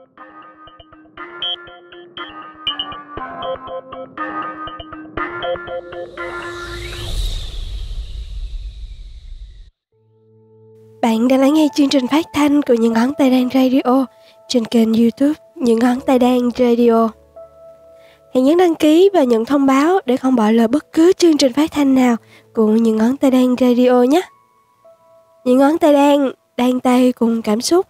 Bạn đang lắng nghe chương trình phát thanh của Những Ngón Tay Đan Radio trên kênh YouTube Những Ngón Tay Đan Radio. Hãy nhấn đăng ký và nhận thông báo để không bỏ lỡ bất cứ chương trình phát thanh nào của Những Ngón Tay Đan Radio nhé. Những Ngón Tay Đan, đan tay cùng cảm xúc.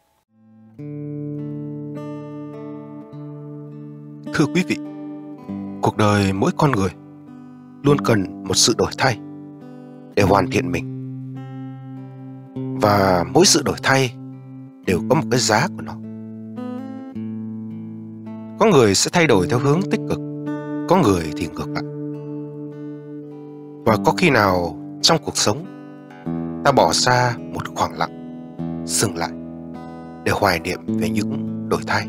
Thưa quý vị, cuộc đời mỗi con người luôn cần một sự đổi thay để hoàn thiện mình. Và mỗi sự đổi thay đều có một cái giá của nó. Có người sẽ thay đổi theo hướng tích cực, có người thì ngược lại. Và có khi nào trong cuộc sống ta bỏ ra một khoảng lặng, dừng lại để hoài niệm về những đổi thay.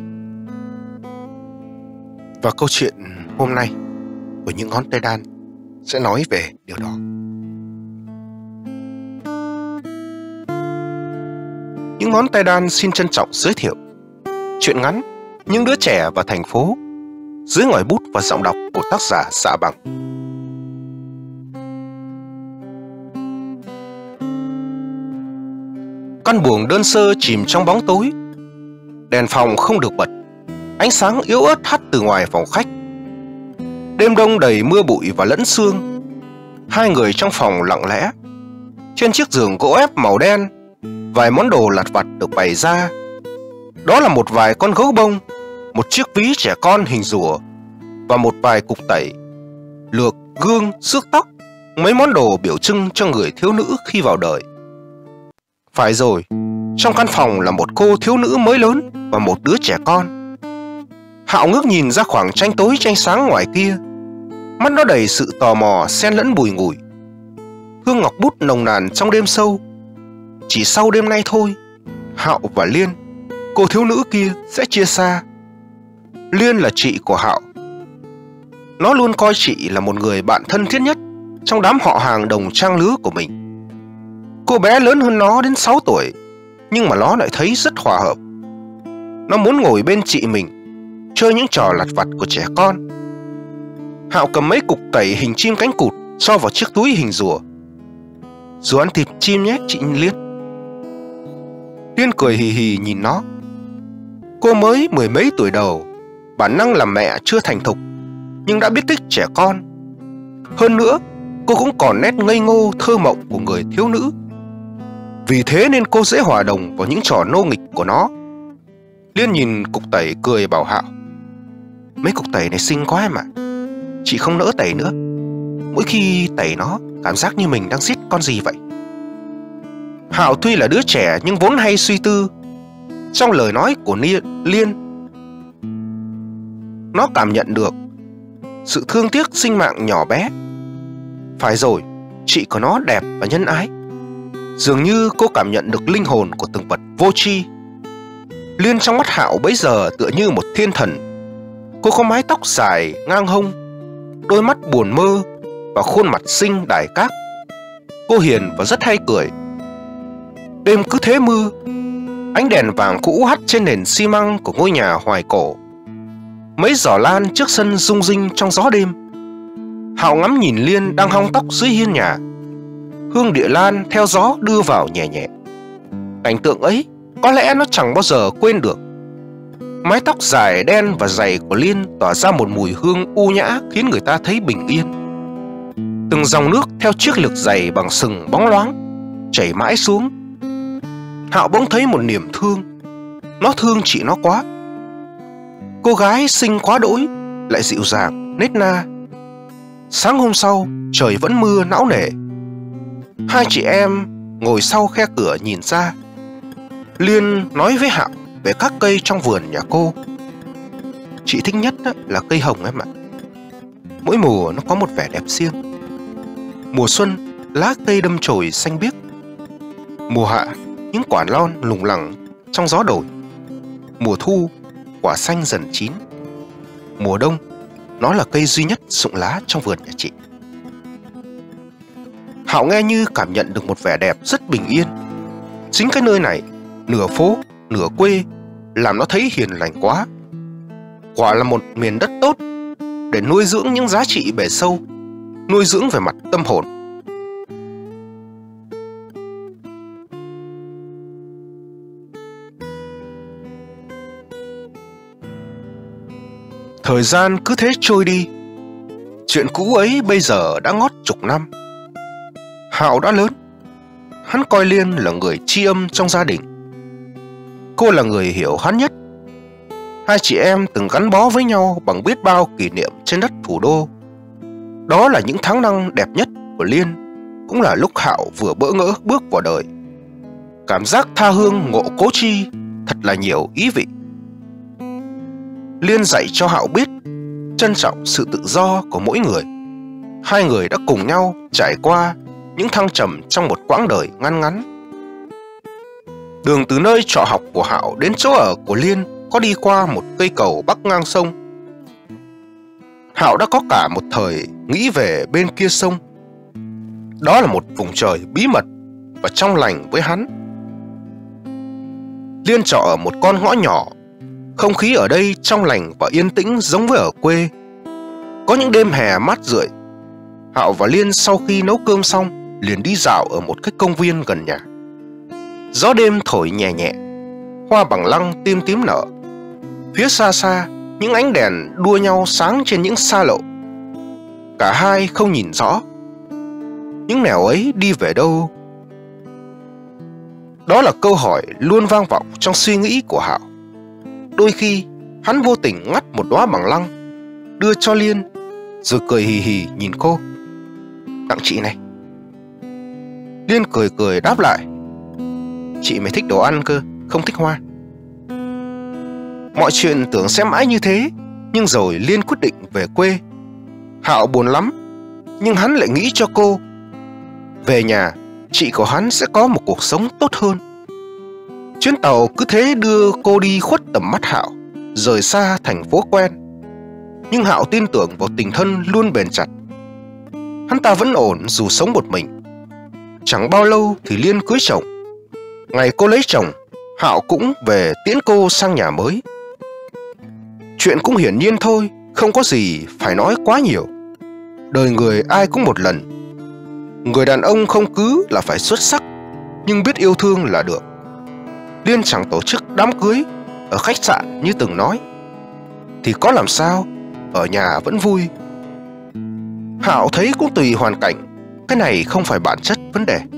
Và câu chuyện hôm nay của Những Ngón Tay Đan sẽ nói về điều đó. Những Ngón Tay Đan xin trân trọng giới thiệu truyện ngắn Những Đứa Trẻ Và Thành Phố dưới ngòi bút và giọng đọc của tác giả Dạ Bằng. Căn buồng đơn sơ chìm trong bóng tối. Đèn phòng không được bật, ánh sáng yếu ớt hắt từ ngoài phòng khách. Đêm đông đầy mưa bụi và lẫn sương. Hai người trong phòng lặng lẽ. Trên chiếc giường gỗ ép màu đen, vài món đồ lặt vặt được bày ra. Đó là một vài con gấu bông, một chiếc ví trẻ con hình rùa và một vài cục tẩy, lược, gương, xước tóc, mấy món đồ biểu trưng cho người thiếu nữ khi vào đời. Phải rồi, trong căn phòng là một cô thiếu nữ mới lớn và một đứa trẻ con. Hạo ngước nhìn ra khoảng tranh tối tranh sáng ngoài kia. Mắt nó đầy sự tò mò xen lẫn bùi ngùi. Hương ngọc bút nồng nàn trong đêm sâu. Chỉ sau đêm nay thôi, Hạo và Liên, cô thiếu nữ kia, sẽ chia xa. Liên là chị của Hạo. Nó luôn coi chị là một người bạn thân thiết nhất trong đám họ hàng đồng trang lứa của mình. Cô bé lớn hơn nó đến 6 tuổi, nhưng mà nó lại thấy rất hòa hợp. Nó muốn ngồi bên chị mình, chơi những trò lặt vặt của trẻ con. Hạo cầm mấy cục tẩy hình chim cánh cụt cho vào chiếc túi hình rùa. Rùa ăn thịt chim nhé chị Liên. Liên cười hì hì nhìn nó. Cô mới 10 mấy tuổi đầu, bản năng làm mẹ chưa thành thục, nhưng đã biết thích trẻ con. Hơn nữa, cô cũng còn nét ngây ngô thơ mộng của người thiếu nữ. Vì thế nên cô dễ hòa đồng vào những trò nô nghịch của nó. Liên nhìn cục tẩy cười bảo Hạo: mấy cục tẩy này xinh quá em ạ. Chị không nỡ tẩy nữa. Mỗi khi tẩy nó, cảm giác như mình đang giết con gì vậy. Hạo tuy là đứa trẻ nhưng vốn hay suy tư. Trong lời nói của Liên, nó cảm nhận được sự thương tiếc sinh mạng nhỏ bé. Phải rồi, chị của nó đẹp và nhân ái. Dường như cô cảm nhận được linh hồn của từng vật vô tri. Liên trong mắt Hạo bấy giờ tựa như một thiên thần. Cô có mái tóc dài ngang hông, đôi mắt buồn mơ và khuôn mặt xinh đài các. Cô hiền và rất hay cười. Đêm cứ thế mưa. Ánh đèn vàng cũ hắt trên nền xi măng của ngôi nhà hoài cổ. Mấy giỏ lan trước sân rung rinh trong gió đêm. Hạo ngắm nhìn Liên đang hong tóc dưới hiên nhà. Hương địa lan theo gió đưa vào nhẹ nhẹ. Cảnh tượng ấy có lẽ nó chẳng bao giờ quên được. Mái tóc dài đen và dày của Liên tỏa ra một mùi hương u nhã khiến người ta thấy bình yên. Từng dòng nước theo chiếc lược giày bằng sừng bóng loáng chảy mãi xuống. Hạo bỗng thấy một niềm thương. Nó thương chị nó quá. Cô gái xinh quá đỗi, lại dịu dàng, nết na. Sáng hôm sau, trời vẫn mưa não nề. Hai chị em ngồi sau khe cửa nhìn ra. Liên nói với Hạo về các cây trong vườn nhà cô. Chị thích nhất là cây hồng em ạ. Mỗi mùa nó có một vẻ đẹp riêng. Mùa xuân, lá cây đâm chồi xanh biếc. Mùa hạ, những quả lon lủng lẳng trong gió đổi. Mùa thu, quả xanh dần chín. Mùa đông, nó là cây duy nhất rụng lá trong vườn nhà chị. Hạo nghe như cảm nhận được một vẻ đẹp rất bình yên. Chính cái nơi này, nửa phố, nửa quê, làm nó thấy hiền lành quá. Quả là một miền đất tốt để nuôi dưỡng những giá trị bề sâu, nuôi dưỡng về mặt tâm hồn. Thời gian cứ thế trôi đi. Chuyện cũ ấy bây giờ đã ngót chục năm. Hạo đã lớn. Hắn coi Liên là người tri âm trong gia đình. Cô là người hiểu hắn nhất. Hai chị em từng gắn bó với nhau bằng biết bao kỷ niệm trên đất thủ đô. Đó là những tháng năm đẹp nhất của Liên, cũng là lúc Hạo vừa bỡ ngỡ bước vào đời. Cảm giác tha hương ngộ cố chi thật là nhiều ý vị. Liên dạy cho Hạo biết trân trọng sự tự do của mỗi người. Hai người đã cùng nhau trải qua những thăng trầm trong một quãng đời ngăn ngắn. Đường từ nơi trọ học của Hạo đến chỗ ở của Liên có đi qua một cây cầu bắc ngang sông. Hạo đã có cả một thời nghĩ về bên kia sông. Đó là một vùng trời bí mật và trong lành với hắn. Liên trọ ở một con ngõ nhỏ. Không khí ở đây trong lành và yên tĩnh giống với ở quê. Có những đêm hè mát rượi, Hạo và Liên sau khi nấu cơm xong liền đi dạo ở một cái công viên gần nhà. Gió đêm thổi nhẹ nhẹ, hoa bằng lăng tím tím nở. Phía xa xa, những ánh đèn đua nhau sáng trên những xa lộ. Cả hai không nhìn rõ những nẻo ấy đi về đâu. Đó là câu hỏi luôn vang vọng trong suy nghĩ của Hạo. Đôi khi hắn vô tình ngắt một đóa bằng lăng, đưa cho Liên, rồi cười hì hì nhìn cô. Tặng chị này. Liên cười cười đáp lại. Chị mày thích đồ ăn cơ, không thích hoa. Mọi chuyện tưởng sẽ mãi như thế, nhưng rồi Liên quyết định về quê. Hạo buồn lắm, nhưng hắn lại nghĩ cho cô. Về nhà, chị của hắn sẽ có một cuộc sống tốt hơn. Chuyến tàu cứ thế đưa cô đi khuất tầm mắt Hạo, rời xa thành phố quen. Nhưng Hạo tin tưởng vào tình thân luôn bền chặt. Hắn ta vẫn ổn dù sống một mình. Chẳng bao lâu thì Liên cưới chồng. Ngày cô lấy chồng, Hạo cũng về tiễn cô sang nhà mới. Chuyện cũng hiển nhiên thôi, không có gì phải nói quá nhiều. Đời người ai cũng một lần. Người đàn ông không cứ là phải xuất sắc, nhưng biết yêu thương là được. Liên chẳng tổ chức đám cưới ở khách sạn như từng nói, thì có làm sao, ở nhà vẫn vui. Hạo thấy cũng tùy hoàn cảnh, cái này không phải bản chất vấn đề.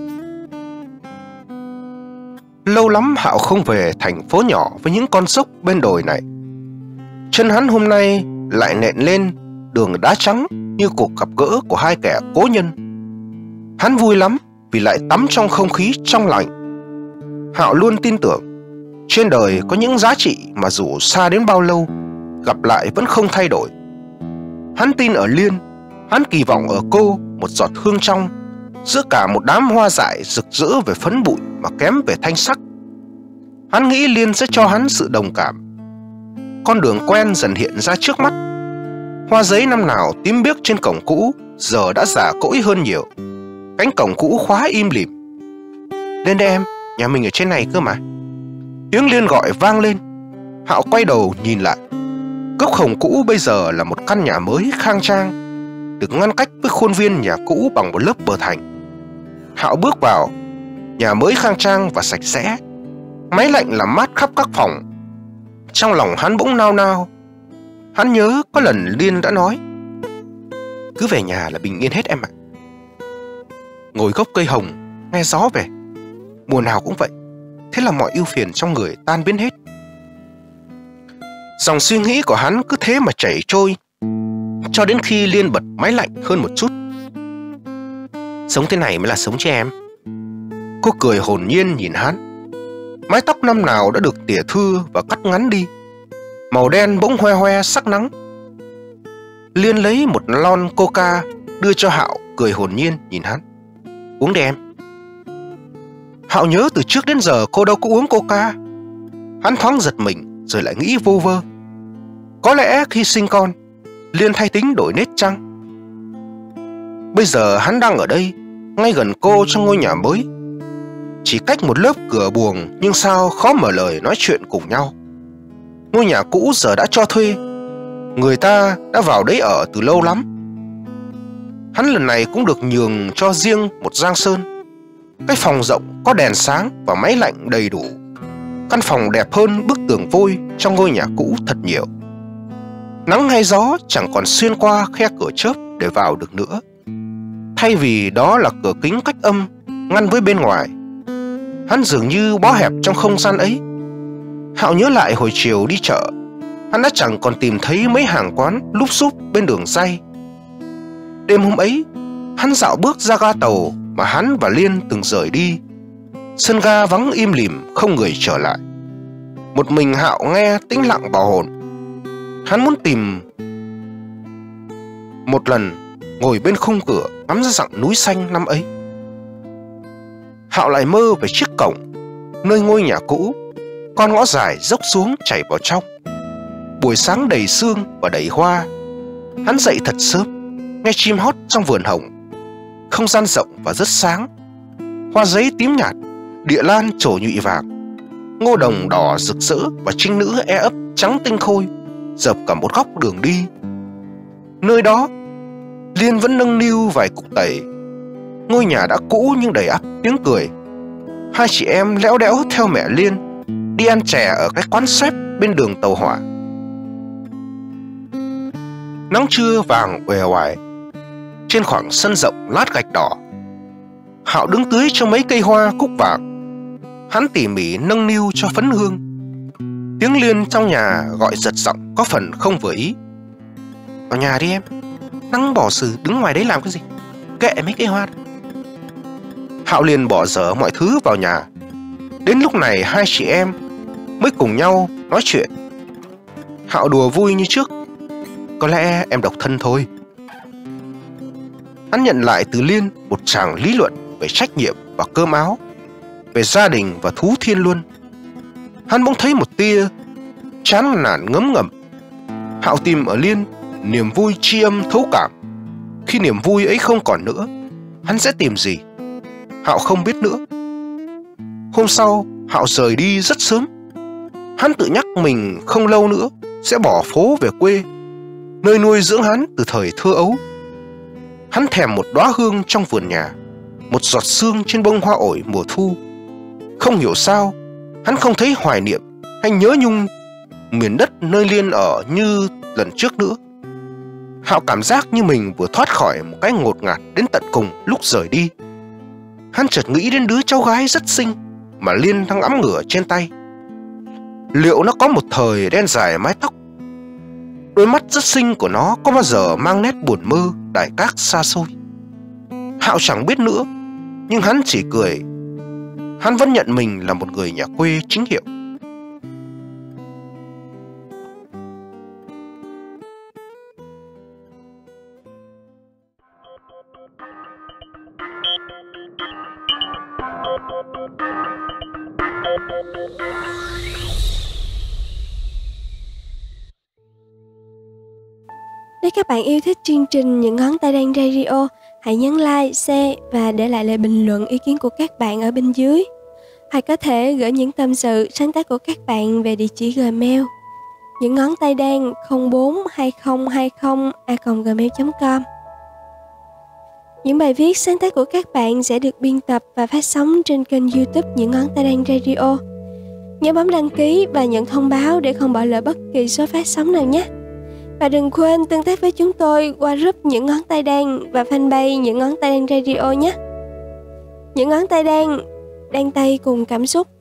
Lâu lắm Hạo không về thành phố nhỏ với những con dốc bên đồi này. Chân hắn hôm nay lại nện lên đường đá trắng như cuộc gặp gỡ của hai kẻ cố nhân. Hắn vui lắm vì lại tắm trong không khí trong lành. Hạo luôn tin tưởng trên đời có những giá trị mà dù xa đến bao lâu, gặp lại vẫn không thay đổi. Hắn tin ở Liên, hắn kỳ vọng ở cô một giọt hương trong giữa cả một đám hoa dại rực rỡ về phấn bụi mà kém về thanh sắc. Hắn nghĩ Liên sẽ cho hắn sự đồng cảm. Con đường quen dần hiện ra trước mắt. Hoa giấy năm nào tím biếc trên cổng cũ giờ đã già cỗi hơn nhiều. Cánh cổng cũ khóa im lìm. Lên đây em, nhà mình ở trên này cơ mà. Tiếng Liên gọi vang lên. Hạo quay đầu nhìn lại. Gốc hồng cũ bây giờ là một căn nhà mới khang trang, được ngăn cách với khuôn viên nhà cũ bằng một lớp bờ thành. Hạo bước vào. Nhà mới khang trang và sạch sẽ. Máy lạnh làm mát khắp các phòng. Trong lòng hắn bỗng nao nao. Hắn nhớ có lần Liên đã nói, cứ về nhà là bình yên hết em ạ. Ngồi gốc cây hồng, nghe gió về. Mùa nào cũng vậy. Thế là mọi ưu phiền trong người tan biến hết. Dòng suy nghĩ của hắn cứ thế mà chảy trôi, cho đến khi Liên bật máy lạnh hơn một chút. Sống thế này mới là sống cho em. Cô cười hồn nhiên nhìn hắn. Mái tóc năm nào đã được tỉa thưa và cắt ngắn đi, màu đen bỗng hoe hoe sắc nắng. Liên lấy một lon coca đưa cho Hạo, cười hồn nhiên nhìn hắn. Uống đi em. Hạo nhớ từ trước đến giờ cô đâu có uống coca. Hắn thoáng giật mình rồi lại nghĩ vô vơ. Có lẽ khi sinh con, Liên thay tính đổi nết chăng? Bây giờ hắn đang ở đây, ngay gần cô trong ngôi nhà mới. chỉ cách một lớp cửa buồng nhưng sao khó mở lời nói chuyện cùng nhau. Ngôi nhà cũ giờ đã cho thuê, người ta đã vào đấy ở từ lâu lắm. Hắn lần này cũng được nhường cho riêng một giang sơn. Cái phòng rộng có đèn sáng và máy lạnh đầy đủ. Căn phòng đẹp hơn bức tường vôi trong ngôi nhà cũ thật nhiều. Nắng hay gió chẳng còn xuyên qua khe cửa chớp để vào được nữa. Thay vì đó là cửa kính cách âm ngăn với bên ngoài, hắn dường như bó hẹp trong không gian ấy. Hạo nhớ lại hồi chiều đi chợ, hắn đã chẳng còn tìm thấy mấy hàng quán lúp xúp bên đường ray. Đêm hôm ấy, hắn dạo bước ra ga tàu mà hắn và Liên từng rời đi. Sân ga vắng im lìm, không người trở lại. Một mình Hạo nghe tĩnh lặng vào hồn. Hắn muốn tìm một lần ngồi bên khung cửa ngắm ra dặng núi xanh năm ấy. Hạo lại mơ về chiếc cổng nơi ngôi nhà cũ, con ngõ dài dốc xuống chảy vào trong. Buổi sáng đầy sương và đầy hoa. Hắn dậy thật sớm, nghe chim hót trong vườn hồng. Không gian rộng và rất sáng. Hoa giấy tím nhạt, địa lan trổ nhụy vàng, ngô đồng đỏ rực rỡ và trinh nữ e ấp trắng tinh khôi dập cả một góc đường đi. Nơi đó, Liên vẫn nâng niu vài cục tẩy. Ngôi nhà đã cũ nhưng đầy ắp tiếng cười. Hai chị em lẽo đẽo theo mẹ Liên đi ăn chè ở cái quán xếp bên đường tàu hỏa. Nắng trưa vàng uể oải trên khoảng sân rộng lát gạch đỏ. Hạo đứng tưới cho mấy cây hoa cúc vàng. Hắn tỉ mỉ nâng niu cho phấn hương. Tiếng Liên trong nhà gọi giật giọng có phần không vừa ý. Vào nhà đi em, nắng bỏ xử đứng ngoài đấy làm cái gì, kệ mấy cây hoa. Hạo liền bỏ dở mọi thứ vào nhà. Đến lúc này hai chị em mới cùng nhau nói chuyện. Hạo đùa vui như trước: có lẽ em độc thân thôi. Hắn nhận lại từ Liên một tràng lý luận về trách nhiệm và cơm áo, về gia đình và thú thiên luân. Hắn bỗng thấy một tia chán nản ngấm ngầm. Hạo tìm ở Liên niềm vui tri âm thấu cảm. Khi niềm vui ấy không còn nữa, hắn sẽ tìm gì? Hạo không biết nữa. Hôm sau, Hạo rời đi rất sớm. Hắn tự nhắc mình không lâu nữa sẽ bỏ phố về quê, nơi nuôi dưỡng hắn từ thời thơ ấu. Hắn thèm một đóa hương trong vườn nhà, một giọt sương trên bông hoa ổi mùa thu. Không hiểu sao, hắn không thấy hoài niệm hay nhớ nhung miền đất nơi Liên ở như lần trước nữa. Hạo cảm giác như mình vừa thoát khỏi một cái ngột ngạt đến tận cùng lúc rời đi. Hắn chợt nghĩ đến đứa cháu gái rất xinh mà Liên đang ẵm ngửa trên tay. Liệu nó có một thời đen dài mái tóc? Đôi mắt rất xinh của nó có bao giờ mang nét buồn mơ đại cát xa xôi? Hạo chẳng biết nữa, nhưng hắn chỉ cười. Hắn vẫn nhận mình là một người nhà quê chính hiệu. Nếu các bạn yêu thích chương trình Những Ngón Tay Đan Radio, hãy nhấn like, share và để lại lời bình luận ý kiến của các bạn ở bên dưới. Hoặc có thể gửi những tâm sự, sáng tác của các bạn về địa chỉ Gmail những ngón tay đan 042020@gmail.com. Những bài viết sáng tác của các bạn sẽ được biên tập và phát sóng trên kênh YouTube Những Ngón Tay Đan Radio. Nhớ bấm đăng ký và nhận thông báo để không bỏ lỡ bất kỳ số phát sóng nào nhé. Và đừng quên tương tác với chúng tôi qua group Những Ngón Tay Đan và fanpage Những Ngón Tay Đan Radio nhé. Những Ngón Tay Đan, đan tay cùng cảm xúc.